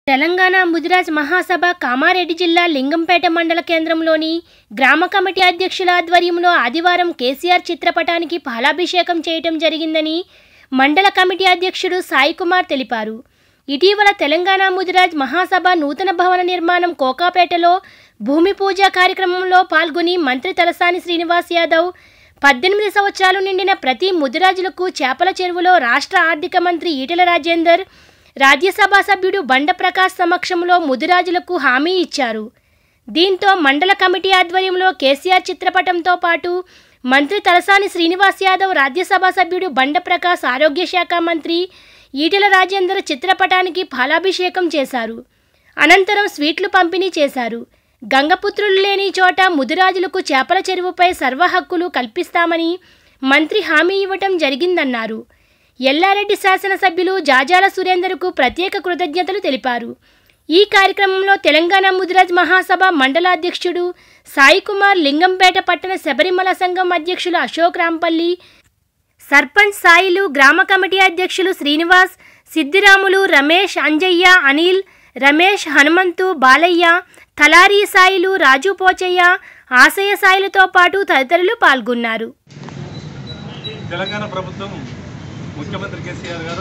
తెలంగాణ ముదిరాజ్ మహాసభ కామారెడ్డి జిల్లా లింగంపేట మండల కేంద్రంలోని గ్రామ కమిటీ అధ్యక్షుల ఆధ్వర్యంలో ఆదివారం కేసీఆర్ చిత్రపటానికి పాలాభిషేకం చేయటం జరిగిందని మండల కమిటీ అధ్యక్షుడు సాయి కుమార్ తెలిపారు. ఇటీవల తెలంగాణ ముదిరాజ్ మహాసభ నూతన భవన నిర్మాణం కోకాపేటలో భూమి పూజ కార్యక్రమంలో పాల్గొని మంత్రి తలసాని శ్రీనివాస్ యాదవ్ 18 సంవత్సరాలు నిండిన ప్రతి ముదిరాజులకు చేపల చెరువులో రాష్ట్ర ఆర్థిక మంత్రి ఈటెల రాజేందర్, రాజ్యసభ సభ్యుడు బండ ప్రకాష్ సమక్షంలో ముదిరాజులకు హామీ ఇచ్చారు. దీంతో మండల కమిటీ ఆధ్వర్యంలో కేసీఆర్ చిత్రపటంతో పాటు మంత్రి తలసాని శ్రీనివాస్ యాదవ్, రాజ్యసభ సభ్యుడు బండ ప్రకాష్, ఆరోగ్య శాఖ మంత్రి ఈటెల రాజేందర్ చిత్రపటానికి పాలాభిషేకం చేశారు. అనంతరం స్వీట్లు పంపిణీ చేశారు. గంగపుత్రులు లేని చోట ముదిరాజులకు చేపల చెరువుపై సర్వ హక్కులు కల్పిస్తామని మంత్రి హామీ ఇవ్వటం జరిగిందన్నారు. ఎల్లారెడ్డి శాసనసభ్యులు జాజాల సురేందర్కు ప్రత్యేక కృతజ్ఞతలు తెలిపారు. ఈ కార్యక్రమంలో తెలంగాణ ముదిరాజ్ మహాసభ మండల అధ్యక్షుడు సాయి కుమార్, లింగంపేట పట్టణ శబరిమల సంఘం అధ్యక్షులు అశోక్ రాంపల్లి, సర్పంచ్ సాయిలు, గ్రామ కమిటీ అధ్యక్షులు శ్రీనివాస్, సిద్దిరాములు, రమేష్, అంజయ్య, అనిల్, రమేష్, హనుమంతు, బాలయ్య, తలారీ సాయిలు, రాజు పోచయ్య, ఆశయ సాయిలతో పాటు తదితరులు పాల్గొన్నారు. తెలంగాణ ప్రభుత్వం ముఖ్యమంత్రి కేసీఆర్ గారు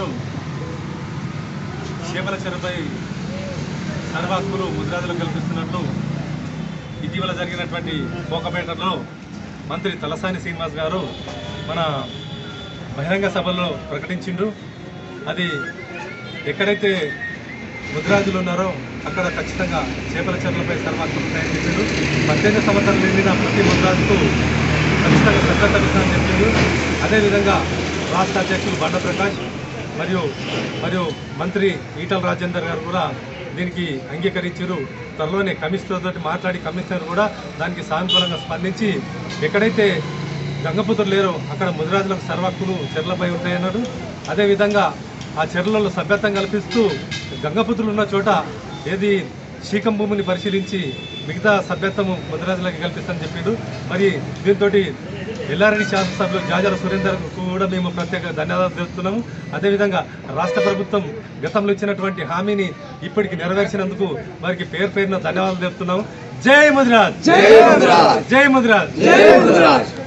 చేపల చెరువుపై సర్వ హక్కులు ముదిరాజులకు కల్పిస్తున్నట్లు ఇటీవల జరిగినటువంటి కోకపేటలో మంత్రి తలసాని శ్రీనివాస్ గారు మన బహిరంగ సభలో ప్రకటించిండ్రు. అది ఎక్కడైతే ముదిరాజులు ఉన్నారో అక్కడ ఖచ్చితంగా చేపల చెరువులపై సర్వ హక్కులు ప్రయత్నించారు. 18 సంవత్సరాలు నిండిన ప్రతి ముదిరాజుకు ఖచ్చితంగా శ్రద్ధ కలుగుతుందని చెప్పిండ్రు. అదేవిధంగా రాష్ట్ర అధ్యక్షులు బండ ప్రకాష్ మరియు మంత్రి ఈటెల రాజేందర్ గారు కూడా దీనికి అంగీకరించారు. త్వరలోనే కమిషనర్తో మాట్లాడి కమిషనర్ కూడా దానికి సానుకూలంగా స్పందించి ఎక్కడైతే గంగపుత్రులు లేరో అక్కడ ముదిరాజులకు సర్వ హక్కులు చెర్లపై ఉంటాయన్నారు. అదేవిధంగా ఆ చెర్లలో సభ్యత్వం కల్పిస్తూ గంగపుత్రులు ఉన్న చోట ఏది శీకం భూమిని పరిశీలించి మిగతా సభ్యత్వము ముదిరాజులకి కల్పిస్తామని చెప్పిండు. మరి దీంతో ఎల్లారెడ్డి శాసనసభ్యులు జాజాల సురేందర్కు కూడా మేము ప్రత్యేక ధన్యవాదాలు తెలుపుతున్నాము. అదేవిధంగా రాష్ట్ర ప్రభుత్వం గతంలో ఇచ్చినటువంటి హామీని ఇప్పటికి నెరవేర్చినందుకు వారికి పేరున ధన్యవాదాలు తెలుపుతున్నాము. జై ముదిరాజ్, జై ముదిరాజ్, జై ముదిరాజ్, జై ముదిరాజ్.